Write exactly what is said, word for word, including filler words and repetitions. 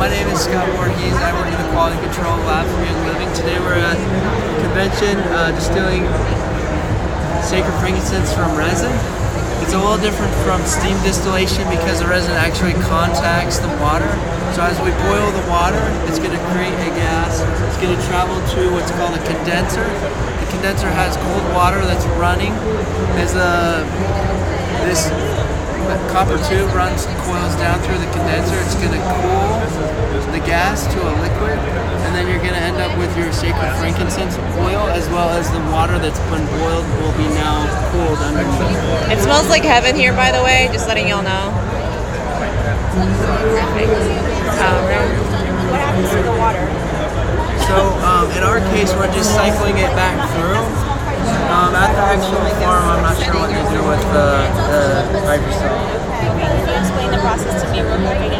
my name is Scott Voorhees. I work in the Quality Control Lab for Young Living. Today we're at a convention uh, distilling sacred frankincense from resin. It's a little different from steam distillation because the resin actually contacts the water. So as we boil the water, it's going to create a gas. It's going to travel to what's called a condenser. The condenser has cold water that's running. As the this copper tube runs, coils down through the condenser, it's going to cool the gas to a liquid, and then you're going to end up with your sacred frankincense oil, as well as the water that's been boiled will be now cooled underneath. It smells like heaven here, by the way, just letting y'all know. Um, what happens to the water? So um, in our case, we're just cycling it back through. Um, at the actual farm, I'm not sure what they do with the, the hydrosol. Okay, can you explain the process to me real quick?